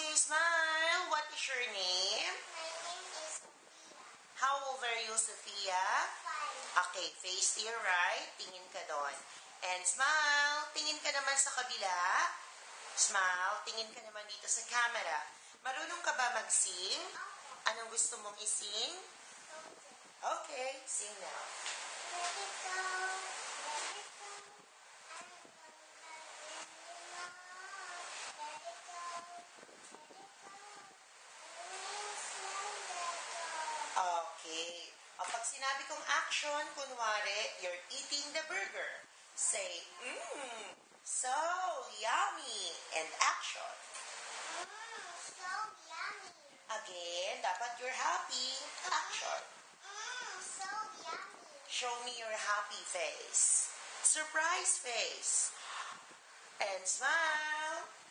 Okay, smile. What is your name? My name is Sophia. How old are you, Sophia? 5. Okay, face to your right. Tingin ka doon. And smile. Tingin ka naman sa kabila. Smile. Tingin ka naman dito sa camera. Marunong ka ba mag-sing? Anong gusto mong ising? Okay, sing now. Let it go, let it go. I'm gonna let it go. Let it go, let it go. Please let it go. Okay. Pag sinabi kong action, kunwari, you're eating the burger. Say, so yummy. And action. So yummy. Again, dapat you're happy. Action. So yummy. Show me your happy face. Surprise face. And smile.